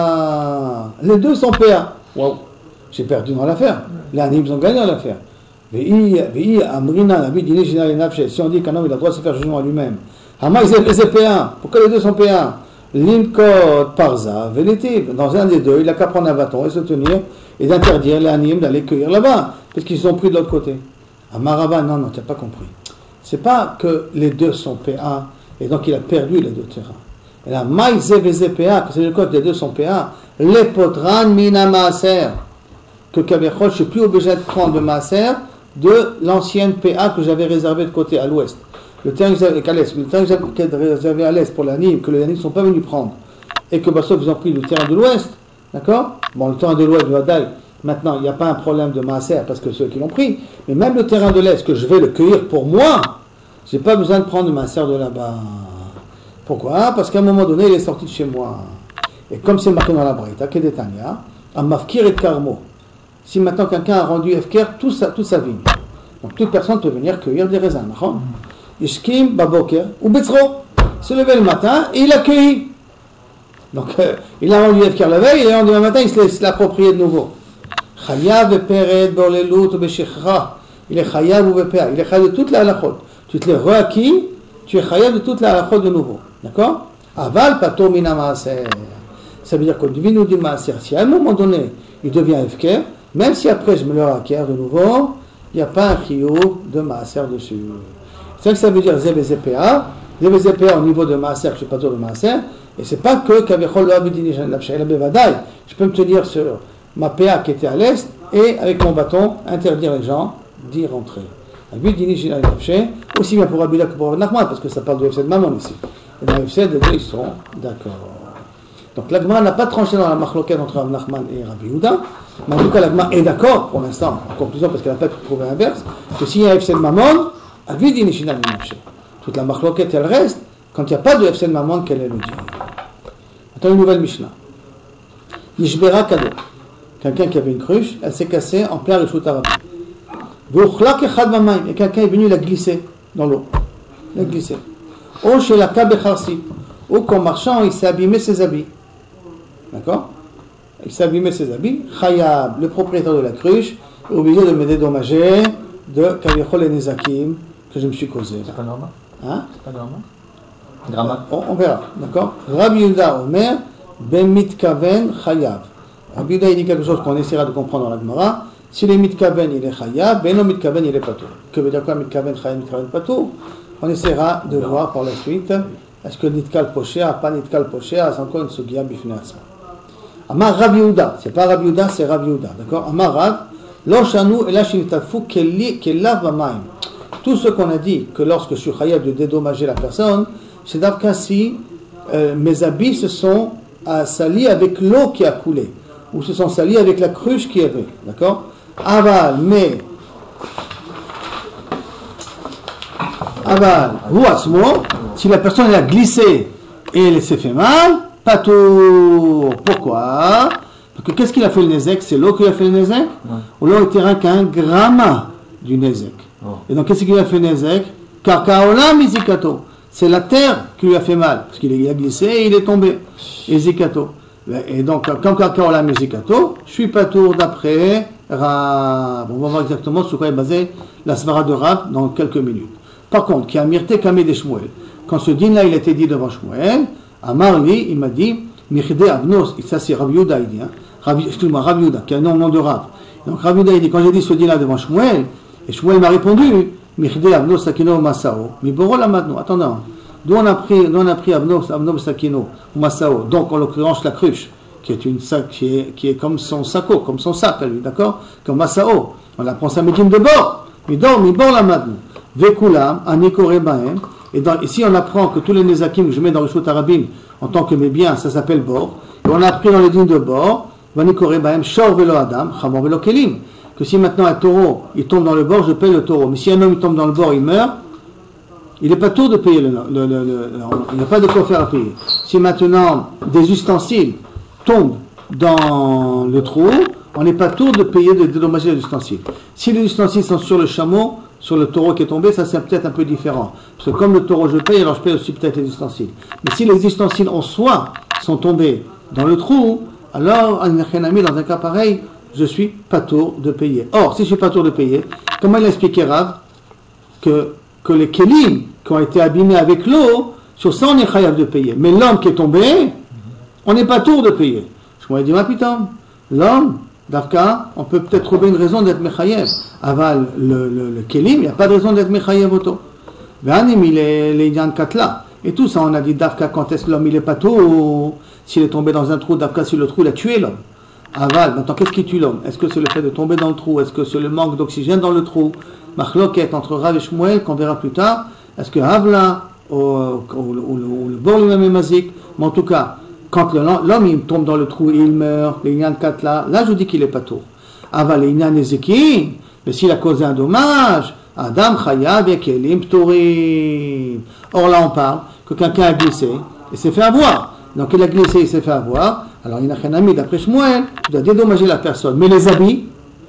Pea. Les deux sont Pea. Waouh! J'ai perdu dans l'affaire. Les Anihim ont gagné dans l'affaire. Si on dit qu'un homme il a le droit de se faire jugement à lui-même, pourquoi les deux sont P un? L'imkot parza, dans un des deux, il a qu'à prendre un bâton et se tenir et d'interdire les animes d'aller cueillir là-bas, parce qu'ils sont pris de l'autre côté. Amarava, non, non, tu n'as pas compris. C'est pas que les deux sont P un et donc il a perdu les deux terrains. Et là, maïze veze P un, que c'est le côté les deux sont P un, les potran mina maaser, que Kavechot, je ne suis plus obligé de prendre le maaser de l'ancienne P A que j'avais réservé de côté à l'ouest. Le terrain que j'avais à l'est, le terrain que j'avais réservé à l'est pour l'anime, que les animes ne sont pas venus prendre, et que Bassov ils ont pris le terrain de l'ouest, d'accord? Bon, le terrain de l'ouest de Hadal, maintenant il n'y a pas un problème de maaser parce que ceux qui l'ont pris, mais même le terrain de l'est que je vais le cueillir pour moi, je n'ai pas besoin de prendre le maaser de là-bas. Pourquoi? Parce qu'à un moment donné il est sorti de chez moi. Et comme c'est marqué dans la Braïta, Kedetania, à Mafkir et Karmo. Si maintenant quelqu'un a rendu Efker toute sa, toute sa vigne, donc toute personne peut venir cueillir des raisins. Ishkim, Baboker, ou Betzro, se lever le matin et il a cueilli. Donc euh, il a rendu Efker la veille et le lendemain matin il se l'approprié de nouveau. Chayav et Pered, Borlelut, Beshechra. Il est Chayav ou Bepea. Il est Chayav de toute la halachot. Tu te l'es reacquis, tu es Chayav de toute la halachot de nouveau. D'accord? Aval, Pato, Mina, Maaser. Ça veut dire qu'on divine ou dit Maaser. Si à un moment donné il devient Efker, même si après je me le acquiert de nouveau, il n'y a pas un chiyuv de maaser dessus. C'est ça que ça veut dire zeb et zpa. Zeb et zpa au niveau de maaser, je ne suis pas trop de maaser. Et c'est pas que kavechol lo abidini jen lapshay la bevadai. Je peux me tenir sur ma P A qui était à l'est et avec mon bâton interdire les gens d'y rentrer. Abidini jen lapshay, aussi bien pour Abila que pour Nachman, parce que ça parle de F C de Mammon ici. Et dans F C, les deux ils sont d'accord. Donc l'Agma n'a pas tranché dans la machloquette entre Rav Nachman et Rabbi Yehuda, mais en tout cas l'Agma est d'accord pour l'instant, en conclusion, parce qu'elle n'a pas pu trouver l'inverse, que s'il y a F C de Mammon, Avidini Shinal Minafshe. Toute la machloquette elle reste quand il n'y a pas de F C de Mammon, quel est le dire. Maintenant, une nouvelle Mishnah. Nishbera Kado. Quelqu'un qui avait une cruche, elle s'est cassée en plein Rishut Arabim. Et quelqu'un est venu la glisser dans l'eau. La glisser. Ou chez la Kabecharsi. Ou qu'en marchant, il s'est abîmé ses habits. D'accord? Il s'est abîmé ses habits. Chayab, le propriétaire de la cruche, est obligé de me dédommager de Kavichol et Nezakim que je me suis causé. C'est pas normal. Hein? C'est pas normal. Drama. On, on verra. D'accord? Rabbi Yehuda Omer, Ben Mitkaven Chayab. Rabbi Yehuda, il dit quelque chose qu'on essaiera de comprendre dans la Gemara. Si le Mitkaven, il est Chayab, Ben Mitkaven, il est Patour. Que veut dire quoi Mitkaven Chayab, Mitkaven Patour? On essaiera de voir par la suite. Est-ce que Nitkal Poshéa, pas Nitkal Poshéa, c'est encore une Sugia Bifneasma. Amar Rabbi Yehuda, c'est pas Rabbi Yehuda, c'est Rabbi Yehuda, d'accord? Amar Rav, Lo Shanu Ela Shinitafu Kelav Vamaim. Tout ce qu'on a dit, que lorsque je suis Chayab de dédommager la personne, c'est d'abord si euh, mes habits se sont euh, salis avec l'eau qui a coulé, ou se sont salis avec la cruche qui avait, d'accord? Aval, mais Aval, ou asmo, si la personne elle a glissé et elle s'est fait mal, pas tout. Pourquoi? Parce que qu'est-ce qu'il a fait le Nézek? C'est l'eau qui a fait le Nézek? Ou l'eau était rien qu'un gramme du Nézek. Oh. Et donc qu'est-ce qu'il a fait le Nézek? Karkaola mizikato. C'est la terre qui lui a fait mal. Parce qu'il a glissé et il est tombé. Et zikato. Et donc, comme Karkaola mizikato, je suis pas tour d'après Rav. On va voir exactement sur quoi est basée la svara de Rav dans quelques minutes. Par contre, qui a mirté kamé de Shmuel. Quand ce din-là, il a été dit devant Shmuel, Amar li, il m'a dit, Michde Abnos, ça c'est Rabbi Yehuda, il dit, hein, Rabbi, excuse-moi, Rabbi Yehuda, qui a un nom, nom de Rav. Donc Rabbi Yehuda, il dit, quand j'ai dit ce din-là devant Shmuel, et Shmuel m'a répondu, Michde Abnos Sakino Masao, Miboro Lamadno, attendant, d'où on a pris, d'où on a pris Abnos, Abnos Sakino Masao, donc en l'occurrence la cruche, qui est une sac, qui est, qui est comme son sako, comme son sac à lui, d'accord, comme Masao, on la prend sa médine de bord, Midor, Mibor Lamadno, Vekulam, Anikore Baem. Et dans, ici, on apprend que tous les Nezakim que je mets dans le Rishut Arabim en tant que mes biens, ça s'appelle bord. Et on a appris dans les lignes de bord, Vanikore Baem, Shor Velo Adam, Chamor Velo Kelim. Que si maintenant un taureau, il tombe dans le bord, je paye le taureau. Mais si un homme il tombe dans le bord, il meurt, il n'est pas tour de payer le, le, le, le, le il n'y a pas de quoi faire à payer. Si maintenant des ustensiles tombent dans le trou, on n'est pas tour de payer, de dédommager les ustensiles. Si les ustensiles sont sur le chameau, sur le taureau qui est tombé, ça c'est peut-être un peu différent. Parce que comme le taureau je paye, alors je paye aussi peut-être les ustensiles. Mais si les ustensiles en soi sont tombés dans le trou, alors, dans un cas pareil, je suis pas tour de payer. Or, si je suis pas tour de payer, comment il a expliqué Rav que, que les kelim qui ont été abîmés avec l'eau, sur ça on est chayav de payer. Mais l'homme qui est tombé, on n'est pas tour de payer. Je m'aurais dit, ma putain, l'homme, Davka, on peut peut-être trouver une raison d'être mechayev. Aval, le, le, le kelim, il n'y a pas de raison d'être mechayev auto. Ve'anim, il est les yan katla. Et tout ça, on a dit Davka, quand est-ce que l'homme il est pas tout, s'il est tombé dans un trou, Davka, si le trou il a tué l'homme. Aval, maintenant qu'est-ce qui tue l'homme? Est-ce que c'est le fait de tomber dans le trou? Est-ce que c'est le manque d'oxygène dans le trou? Machloket entre Rav et Shmuel, qu'on verra plus tard. Est-ce que Havla, ou, ou, ou, ou le bord lui-même est mazik? Mais en tout cas, quand l'homme il tombe dans le trou et il meurt, les Inyan Katla, là je dis qu'il est pas tout. Aval les Inyan Ezekim, mais s'il a causé un dommage, Adam Chayav et Kelim Ptorim. Or là on parle que quelqu'un a glissé et s'est fait avoir. Donc il a glissé et s'est fait avoir. Alors il n'a rien ami d'après Shmuel, tu dois dédommager la personne. Mais les habits,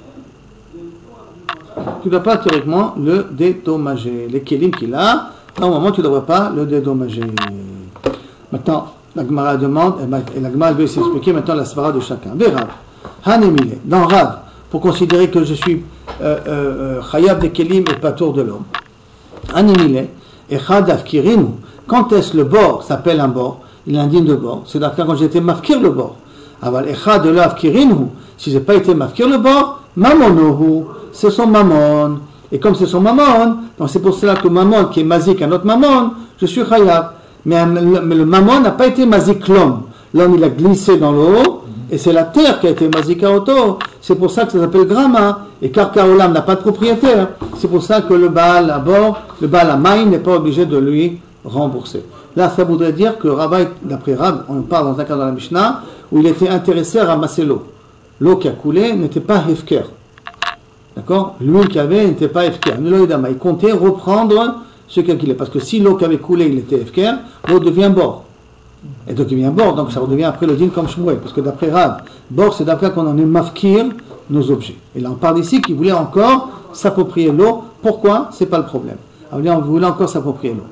tu ne dois pas théoriquement le dédommager. Les Kelim qu'il a, normalement tu ne devrais pas le dédommager. Maintenant, la Gemara demande, et la Gemara veut s'expliquer maintenant la svara de chacun. Rav, Hanemile, dans Rav, pour considérer que je suis chayav euh, de kelim et pas tour de l'homme. Hanemile, et chadav kirinu, quand est-ce le bord s'appelle un bord, il est indigne de bord, c'est d'accord quand j'ai été mafkir le bord. Aval, et chadav kirinu, si j'ai pas été mafkir le bord, mamonohu, c'est son mamon. Et comme c'est son mamon, donc c'est pour cela que mamon qui est mazik à notre mamon, je suis chayav. Mais, mais le mammon n'a pas été mazik l'homme. L'homme il a glissé dans l'eau et c'est la terre qui a été mazik à auto. C'est pour ça que ça s'appelle grama. Et Karkaolam n'a pas de propriétaire. C'est pour ça que le Baal à bord, le Baal à maï n'est pas obligé de lui rembourser. Là, ça voudrait dire que Rabbi, d'après Rab, on parle dans un cas dans la Mishnah, où il était intéressé à ramasser l'eau. L'eau qui a coulé n'était pas hefker. D'accord? L'huile qu'il avait n'était pas hefker. Il comptait reprendre ce qu'il a. Parce que si l'eau qui avait coulé, il était efker, l'eau devient bord. Et donc il devient bord, donc ça redevient après le din comme Shmuel, parce que d'après Rav, bord c'est d'après qu'on en est mafkir nos objets. Et là on parle ici qu'il voulait encore s'approprier l'eau. Pourquoi? C'est pas le problème. On voulait encore s'approprier l'eau.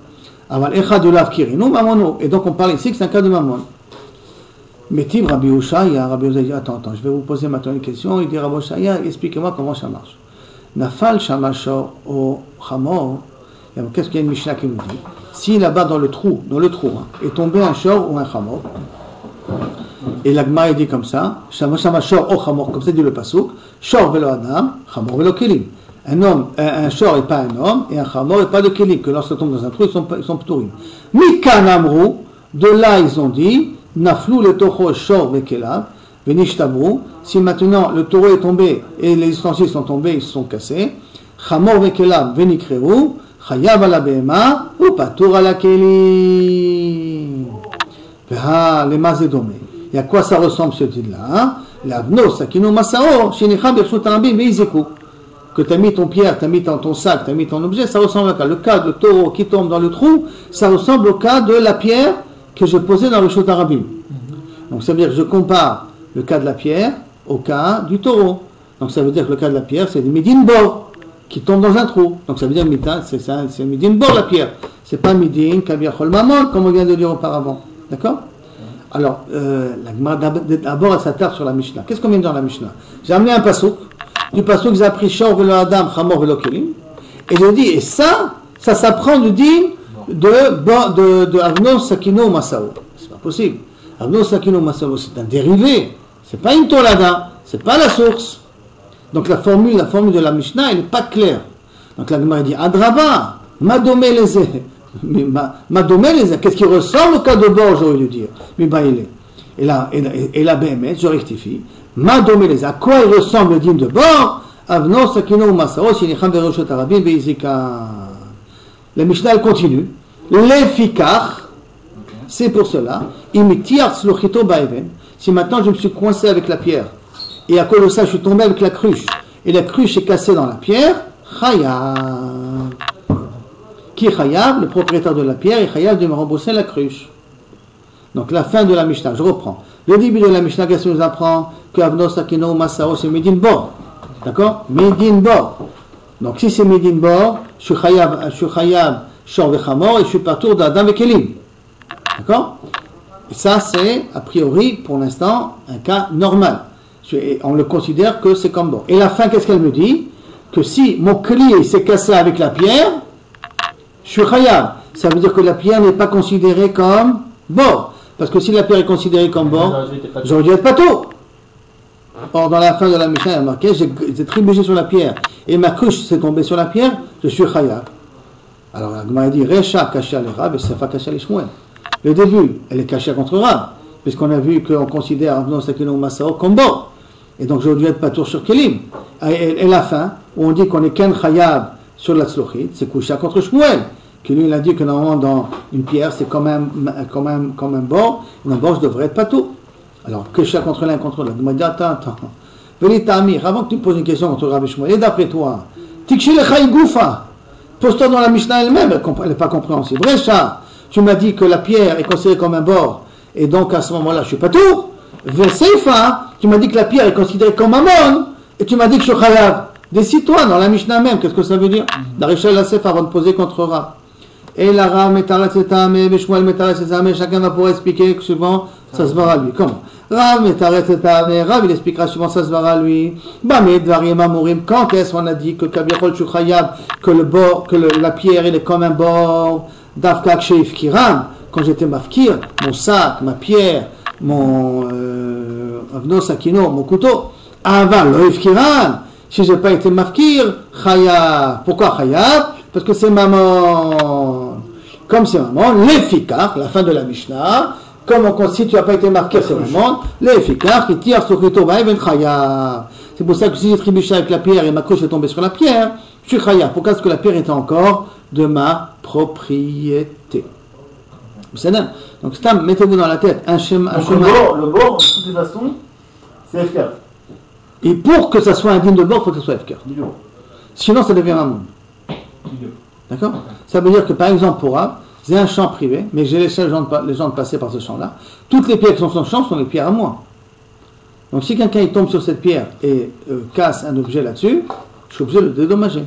Et donc on parle ici que c'est un cas de Mammon. Mais Tib Rabbi Ushaya, Rabbi Ushaya dit attends, attends, je vais vous poser maintenant une question. Il dit Rabbi Ushaya, expliquez-moi comment ça marche. Nafal Shamashor au Hamor. Qu'est-ce qu'il y a une Mishnah qui nous dit? Si là-bas dans le trou, dans le trou, hein, est tombé un shor ou un Hamor, et l'Agma dit comme ça, Shamashor au Hamor, comme ça dit le pasuk, Shor velo Adam, Hamor velo Kelim. Un homme, un, un shor n'est pas un homme, et un Hamor n'est pas de Kelim, que lorsqu'il tombe dans un trou, ils sont, ils sont ptourim. Mikan Amrou, de là ils ont dit, Naflou le Toho Shor vekelav, Venishtabru, si maintenant le taureau est tombé et les ustensiles sont tombés, ils se sont cassés, Hamor vekelav venikreu, Chayav ala behema ou patour ala kelim. Ah, les mazédomé. Et à quoi ça ressemble ce dit-là? L'avno sakino masao, shenicha bershut arabim veizeku. Que tu as mis ton pierre, tu as mis ton, ton sac, tu as mis ton objet, ça ressemble à quoi? Le cas de taureau qui tombe dans le trou, ça ressemble au cas de la pierre que je posais dans le shut arabim. Donc ça veut dire que je compare le cas de la pierre au cas du taureau. Donc ça veut dire que le cas de la pierre, c'est du midin bor qui tombe dans un trou. Donc ça veut dire midin, c'est ça, c'est midin bor la pierre. C'est pas midin kabiachol mamon comme on vient de dire auparavant. D'accord? Alors, euh, la Gemara d'abord elle s'attarde sur la Mishnah. Qu'est-ce qu'on vient de dire dans la Mishnah? J'ai amené un passouk. Du passouk j'ai appris shor velo adam, chamor velo kelim. Et je dis, et ça, ça s'apprend du din de, de, de, de Avno Sakino Masao. C'est pas possible. Avno Sakino Masao, c'est un dérivé. C'est pas une tolada. C'est pas la source. Donc la formule, la formule de la Mishnah, elle n'est pas claire. Donc la Gemara dit, Adraba, Madomé les Madomé les qu'est-ce qui ressemble au cas de bord, j'aurais dû dire. Mais bah il est. Et là, et là, B M S, je rectifie. Madomé les à quoi il ressemble le dîme de bord? Avno Sakino Masao, Shinicham Veroshot Arabim, Beizika. La Mishnah, elle continue. L'effikar, c'est pour cela. Imitiar Sluchito Baeven. Si maintenant je me suis coincé avec la pierre, et à cause de ça, je suis tombé avec la cruche. Et la cruche est cassée dans la pierre. Chayav. Qui est Chayav? Le propriétaire de la pierre est Chayav de me rembourser la cruche. Donc la fin de la Mishnah, je reprends. Le début de la Mishnah, qu'est-ce qu'il nous apprend? Que Avno Sakino Masao, c'est Medin Bor. D'accord? Medin Bor. Donc si c'est Medin Bor, je suis Chayav, je suis Chayav, Shor Vechamor, et je suis partout d'Adam et Kelim. D'accord? Et ça, c'est, a priori, pour l'instant, un cas normal. On le considère que c'est comme bon. Et la fin, qu'est-ce qu'elle me dit? Que si mon clé s'est cassé avec la pierre, je suis chayav. Ça veut dire que la pierre n'est pas considérée comme bord. Parce que si la pierre est considérée comme bord, j'aurais dû être pato. Or, dans la fin de la Mishnah, il y a marqué, j'ai trébuché sur la pierre, et ma cruche s'est tombée sur la pierre, je suis chayav. Alors, la Gemara dit, Recha kacha le Rab et Sefa kacha le Shmuel. Le début, elle est cachée contre Rab, puisqu'on a vu qu'on considère Avno Sakino Masao comme bord. Et donc j'aurais dû être pas tour sur Kelim. Et, et, et la fin, où on dit qu'on est Ken Chayav sur la Tzlochit, c'est Kusha contre Shmuel, qui lui il a dit que normalement dans une pierre c'est quand même, quand même, quand même bord, et un bord je devrais être pas tout. Alors Kusha contre l'un contre l'autre. Il m'a dit attends, attends. Venez Tamir, avant que tu me poses une question contre Rabbi Shmuel, et d'après toi, Tikshi le Chay Goufa, pose-toi dans la Mishnah elle-même, elle n'est pas compréhensible. Recha, tu m'as dit que la pierre est considérée comme un bord, et donc à ce moment-là je suis pas tout. Veseifa, tu m'as dit que la pierre est considérée comme Amon, et tu m'as dit que je suis Chayav. Décide-toi dans la Mishnah même, qu'est-ce que ça veut dire? La Réchel la Sefa avant de poser contre Rav. Et la Rav Metaret Setame, Beshmuel Metaret Setame, chacun va pouvoir expliquer que souvent ça se verra lui. Comment? Rav Metaret Setame, Rav il expliquera souvent ça se verra lui. Bamed Varim Amorim, quand est-ce qu'on a dit que Kabiachol Chayav, que le bord, que le, la pierre elle est comme un bord, Davkak Sheif Kiram, quand j'étais mafkir, mon sac, ma pierre, mon Avno Sakino, mon couteau, avant l'oeuf kiran, si je n'ai pas été mafkir, Chayav. Pourquoi Chayav? Parce que c'est maman. Comme c'est maman, l'effikar, la fin de la Mishnah, comme on, si tu n'as pas été mafkir, c'est maman, l'effikar qui tire sur couteau, va even Chayav. C'est pour ça que si j'ai trébuché avec la pierre et ma couche est tombée sur la pierre, je suis Chayav. Pourquoi? Parce que la pierre était encore de ma propriété. Donc, Stam, mettez-vous dans la tête un schéma. Un chemin. Le bord, le bord, de toute façon, c'est F K. Et pour que ça soit un digne de bord, il faut que ce soit F K. Sinon, ça devient un monde. D'accord? Ça veut dire que, par exemple, pour Rav, C'est un champ privé, mais j'ai laissé les gens, de, les gens de passer par ce champ-là. Toutes les pierres qui sont sur ce champ sont les pierres à moi. Donc si quelqu'un il tombe sur cette pierre et euh, casse un objet là-dessus, je suis obligé de le dédommager.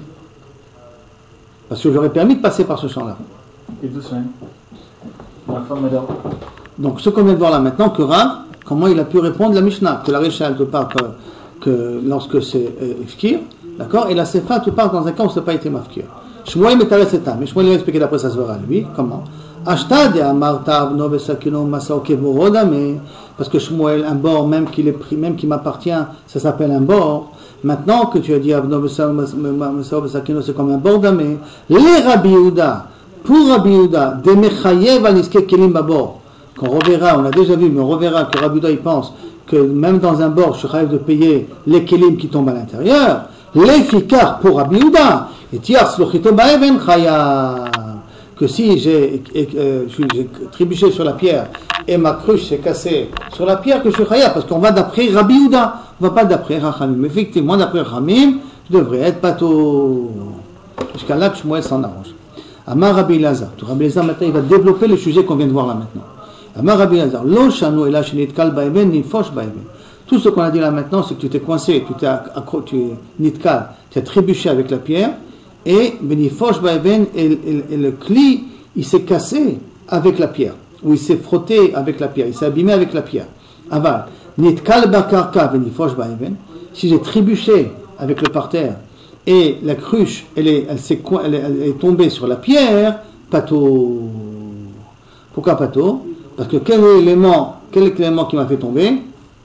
Parce que j'aurais permis de passer par ce champ-là. Et deux semaines. La femme est là. Donc ce qu'on vient de voir là maintenant, que Rav, comment il a pu répondre la Mishnah, que la Récha elle te parle que, que lorsque c'est euh, Ifkir, d'accord, et la Sefa te parle dans un cas où ça n'a pas été Mafkir. Shmuel m'étalait cet âme, mais Shmuel il va expliquer d'après ça se verra lui, comment Ashta de Amarta Avno Vesakino Masaoke Borodame, parce que Shmuel, un bord même qui est pris, même qui m'appartient, ça s'appelle un bord. Maintenant que tu as dit Avno Vesakino, c'est comme un bord d'amé. Les Rabbi Yehuda, pour Rabbi Yehuda, des Mechayev Aniske Kelim Babor, qu'on reverra, on l'a déjà vu, mais on reverra que Rabbi Yehuda il pense que même dans un bord, je suis capable de payer les kelim qui tombent à l'intérieur. Les fikar pour Rabbi Yehuda, et tiars lochito baeven chaya, que si j'ai, euh, j'ai trébuché sur la pierre et ma cruche s'est cassée sur la pierre, que je suis chaya, parce qu'on va d'après Rabbi Yehuda, on ne va pas d'après Rachamim. Effectivement, d'après Rachamim, je devrais être pato. Jusqu'à là que Shmuel s'en arrange. Amar Rabbi Elazar, Rabbi Elazar maintenant il va développer le sujet qu'on vient de voir là maintenant. Amar Rabbi Elazar, lo shanu ela shenitkal baeven ni fosh baeven. Tout ce qu'on a dit là maintenant, c'est que tu t'es coincé, tu t'es accro, tu es nitkal, tu as trébuché avec la pierre, et benifosh baeven, et le cli, il s'est cassé avec la pierre, ou il s'est frotté avec la pierre, il s'est abîmé avec la pierre. Aval, nitkal bakarka benifosh baeven, si j'ai trébuché avec le parterre, et la cruche, elle est, elle, s'est, elle, est, elle est tombée sur la pierre, pato. Pourquoi pato? Parce que quel est l'élément, quel est l'élément qui m'a fait tomber?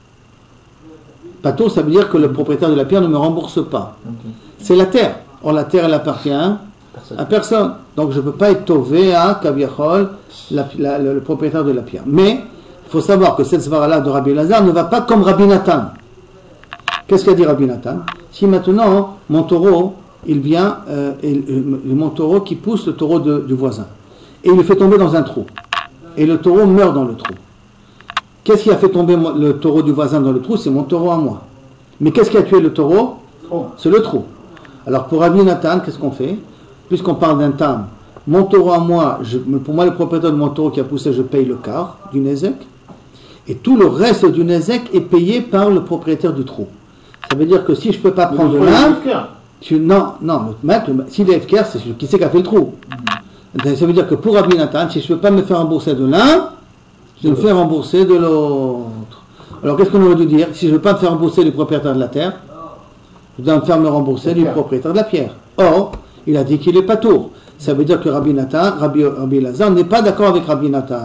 Pato, ça veut dire que le propriétaire de la pierre ne me rembourse pas. Okay. C'est la terre. Or, la terre, elle appartient personne. à personne. Donc, je ne peux pas être tové à Kaviachol, la, la, le, le propriétaire de la pierre. Mais, il faut savoir que cette svara-là de Rabbi Elazar ne va pas comme Rabbi Nathan. Qu'est-ce qu'a dit Rabbi Nathan? Si maintenant, mon taureau, il vient, euh, et, euh, mon taureau qui pousse le taureau de, du voisin, et il le fait tomber dans un trou, et le taureau meurt dans le trou. Qu'est-ce qui a fait tomber le taureau du voisin dans le trou? C'est mon taureau à moi. Mais qu'est-ce qui a tué le taureau? Oh. C'est le trou. Alors pour Rabbi Nathan, qu'est-ce qu'on fait? Puisqu'on parle d'un tam, mon taureau à moi, je, pour moi le propriétaire de mon taureau qui a poussé, je paye le quart du nezek, et tout le reste du nezek est payé par le propriétaire du trou. Ça veut dire que si je ne peux pas prendre de l'un, non, non, le mec, s'il est F K R, c'est qui c'est qui a fait le trou. Mm-hmm. Ça veut dire que pour Rabbi Nathan, si je ne peux pas me faire rembourser de l'un, je me fais rembourser de l'autre. Alors qu'est-ce qu'on aurait dû dire? Si je ne veux pas me faire rembourser du propriétaire de la terre, je dois me faire me rembourser du propriétaire de la pierre. Or, il a dit qu'il n'est pas tour. Ça veut dire que Rabbi Nathan, Rabbi, Rabbi Elazar n'est pas d'accord avec Rabbi Nathan.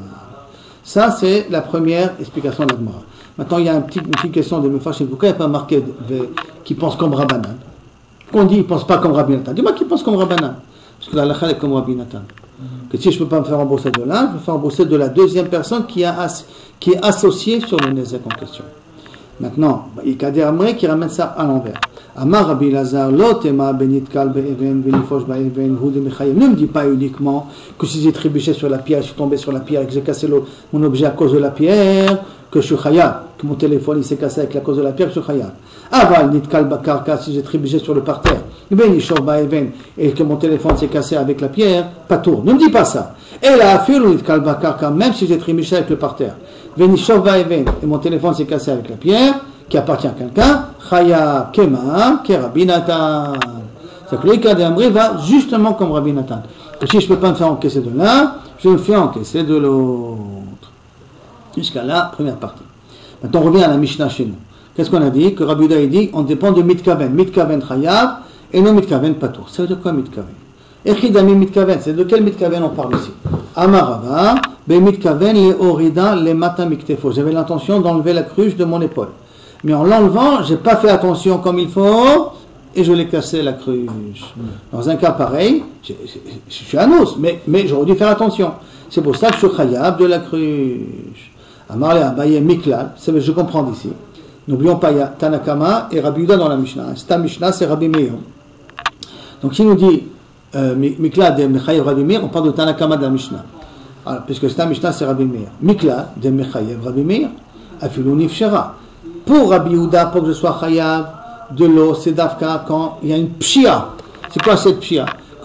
Ça, c'est la première explication de la Gemara. Maintenant, il y a une petite, une petite question de Mefarshim. Pourquoi il n'y a pas marqué qui pense comme Rabbanan? Qu'on dit qu'il ne pense pas comme Rabbi Nathan. Dis-moi qui pense comme Rabbanan. Parce que la halakha est comme Rabbi Nathan. Que si je ne peux pas me faire rembourser de l'un, je me fais rembourser de la deuxième personne qui, a as, qui est associée sur le nezek en question. Maintenant, il y a Kader Amré qui ramène ça à l'envers. Amar Rabbi Elazar, l'otema benitkal be'even, benifosh ba'even, hu de mechayim. Ne me dis pas uniquement que si j'ai trébuché sur la pierre, je suis tombé sur la pierre et que j'ai cassé le, mon objet à cause de la pierre, que je suis chayab, que mon téléphone il s'est cassé avec la cause de la pierre, je suis chayab. Aval nitkal bakarka, si j'ai trébuché sur le parterre, benishov ba'even, et que mon téléphone s'est cassé avec la pierre, pas tour. Ne me dis pas ça. Et la afil nitkal bakarka, même si j'ai trébuché avec le parterre, benishov ba'even, et mon téléphone s'est cassé avec la pierre, qui appartient à quelqu'un, chayab kema, ke Rabbi Nathan. C'est que le cas d'Amré va justement comme Rabbi Nathan. Que si je ne peux pas me faire encaisser de l'un, je me fais encaisser de l'autre. Jusqu'à la première partie. Maintenant, on revient à la Mishnah chez nous. Qu'est-ce qu'on a dit? Que Rabbi Yehuda dit on dépend de mitkaven. Mitkaven chayab et non mitkaven patour. Ça veut dire quoi mitkaven? Echidami mitkaven. C'est de quel mitkaven on parle ici? Amarava, be mitkaven le orida le mata miktefo. J'avais l'intention d'enlever la cruche de mon épaule. Mais en l'enlevant, je n'ai pas fait attention comme il faut et je l'ai cassé la cruche. Dans un cas pareil, je, je, je suis un os, mais, mais j'aurais dû faire attention. C'est pour ça que je suis chayab de la cruche. Amarle Abaye Miklal, je comprends d'ici. N'oublions pas, il y a Tanakama et Rabbi Yehuda dans la Mishnah. C'est Mishnah, c'est Rabbi Meir. Donc s'il nous dit euh, Miklal de Mechayev Rabbi Meir, on parle de Tanakama de la Mishnah. Alors, puisque c'est Mishnah, c'est Rabbi Meir. Miklal de Mechayev Rabbi Meir, Afilou Nifshera. Pour Rabbi Yehuda, pour que je sois chayab de l'eau, c'est d'Afka quand il y a une pshia. C'est quoi cette pshia? Que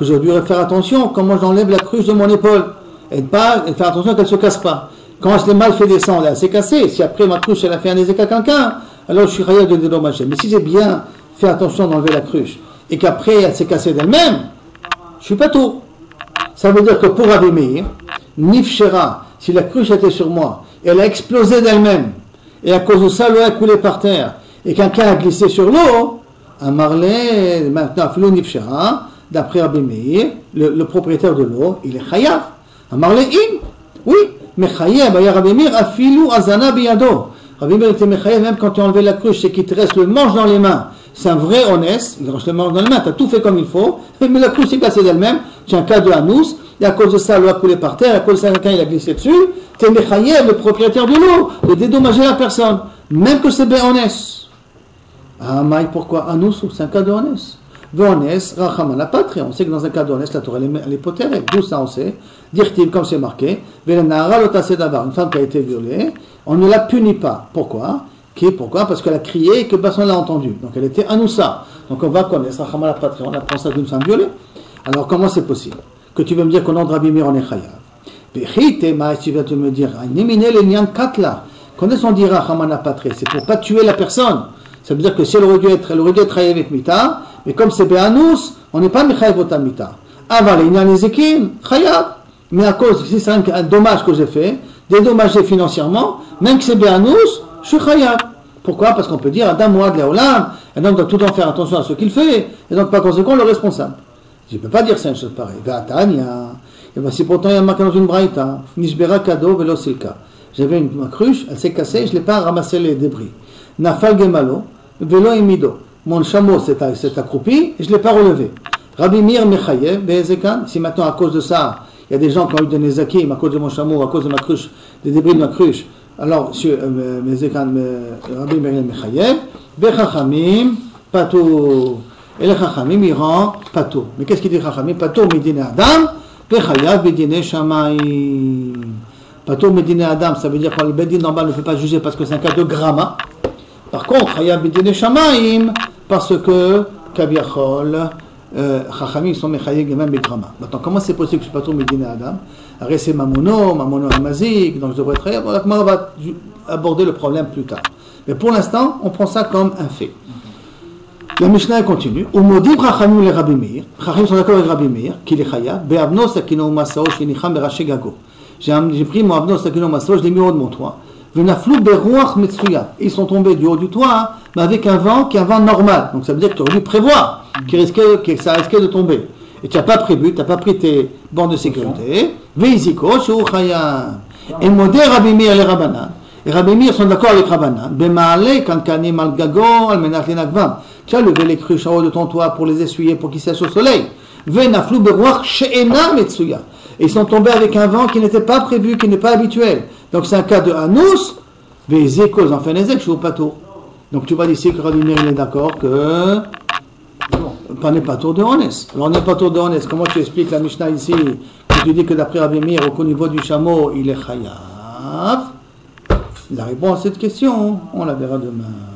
que je devrais faire attention comment j'enlève la cruche de mon épaule. Et pas et faire attention qu'elle ne se casse pas. Quand je l'ai mal fait descendre, elle s'est cassée. Si après ma cruche, elle a fait un ézec à quelqu'un, alors je suis chayav de dédommager. Mais si j'ai bien fait attention d'enlever la cruche, et qu'après elle s'est cassée d'elle-même, je suis pas tout. Ça veut dire que pour Rabbi Meir, Nifshera, si la cruche était sur moi, et elle a explosé d'elle-même, et à cause de ça, l'eau a coulé par terre, et quelqu'un a glissé sur l'eau, un marlé, maintenant, Philo Nifshera, d'après Rabbi Meir, le, le propriétaire de l'eau, il est chayav. Un marlé in, oui, mais chayav, il y a Rabbi Meir, Afilu Azana Biyado. Rabbi Meir était mechayav, même quand tu as enlevé la cruche, et qu'il te reste le manche dans les mains. C'est un vrai honnête, il reste le manche dans les mains, tu as tout fait comme il faut, mais la cruche s'est cassée d'elle-même, tu as un cas de Hanous, et à cause de ça, l'eau a coulé par terre, à cause de ça, quelqu'un il a glissé dessus, tu es mechayev, le propriétaire de l'eau, de dédommager la personne, même que c'est béhonès. Ah, maï, pourquoi Hanous, c'est un cas de honnête. Béhonès, rachaman la patrie, on sait que dans un cas de honnête, la Torah elle est potère, d'où ça on sait, dire-t-il comme c'est marqué, Velenara l'otase d'avar, une femme qui a été violée, on ne la punit pas. Pourquoi? Qui, pourquoi? Parce qu'elle a crié et que personne l'a entendu. Donc elle était Hanoussa. Donc on va connaître, rachaman la patrie, on apprend ça d'une femme violée. Alors comment c'est possible? Que tu veux me dire qu'au nom de Rabbi Meir on est chayav. Bechite ma, tu vas te me dire, nimine le nyan katla. Quand est-ce qu'on dira Hamana patre? C'est pour pas tuer la personne. Ça veut dire que si elle aurait dû être, elle aurait dû être chayav avec mita, mais comme c'est be'anous, on n'est pas mechayav ota mita. Aval nyan ezekim, chayav. Mais à cause, si c'est un, un dommage que j'ai fait, dédommagé financièrement, même que c'est be'anous, je suis chayav. Pourquoi? Parce qu'on peut dire Adam Moad Leolam, un homme doit tout le temps faire attention à ce qu'il fait, et donc par conséquent le responsable. Je ne peux pas dire ça une chose pareille. Et bien si pourtant il y a marqué dans une braïta, Nishbera Kado Velo Silka. J'avais une ma cruche, elle s'est cassée, je ne l'ai pas ramassé les débris. Nafal Gemalo, Velo Imido. Mon chameau s'est accroupi, et je ne l'ai pas relevé. Rabbi Meir Mechayev, Be'ezekan. Si maintenant à cause de ça, il y a des gens qui ont eu des nezakim à cause de mon chameau, à cause de ma cruche, des débris de ma cruche, alors sur Mezekan, Rabbi Meir Mechayev, Bechachamim, Patou. Et les Chachamim, ils rendent pato. Mais qu'est-ce qu'il dit Chachamim? Pato medine Adam, pechayav bedine Shamaim. Pato medine Adam, ça veut dire que le bedin normal ne peut pas juger parce que c'est un cas de gramma. Par contre, chayav bedine Shamaim, parce que Kabiachol, Chachamim sont mechayev et même begramma. Maintenant, comment c'est possible que je suis pato medine Adam? Arrête, c'est mamono, mamono amazik, donc je devrais être chayav. Voilà, on va aborder le problème plus tard. Mais pour l'instant, on prend ça comme un fait. La Mishnah continue. Umodim Chachamim le Rabbi Meir. Chachamim sont d'accord avec Rabbi Meir, qu'il est chayav. Be'avno sakino masao shenicham beraché gago. J'ai pris mon avno sakino masao, je l'ai mis au haut de mon toit. Venaflou beruach metsuya. Ils sont tombés du haut du toit, mais avec un vent qui est un vent normal. Donc ça veut dire que tu aurais dû prévoir qu'il risquait, que ça risquait de tomber. Et tu n'as pas prévu, tu n'as pas pris tes bandes de sécurité. Veiziko shu chayav. Et modé Rabbi Meir le Rabbanan. Et Rabbi Meir sont d'accord avec Rabbanan. Bemaale kankanim al gago al menat lenagvam. Tu as levé les cruches en haut de ton toit pour les essuyer, pour qu'ils sèchent au soleil. Venaflou beruach she'ena metsuya. Et ils sont tombés avec un vent qui n'était pas prévu, qui n'est pas habituel. Donc c'est un cas de Hanous, veizeko en fait nezek, je suis au pato. Donc tu vois d'ici que Rabbi Meir est d'accord que pas n'est pas tour de Honès. Alors on n'est pas tour de Honès. Comment tu expliques la Mishnah ici, que tu dis que d'après Rabbi Meir, au niveau du chameau, il est chayav? La réponse à cette question, on la verra demain.